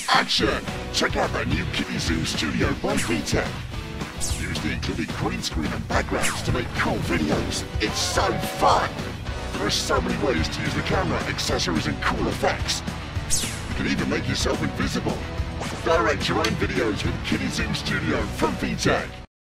Action! Check out that new Kitty Zoom Studio by VTech. Use the included green screen and backgrounds to make cool videos. It's so fun! There are so many ways to use the camera, accessories and cool effects. You can even make yourself invisible. Direct your own videos with Kitty Zoom Studio from VTech.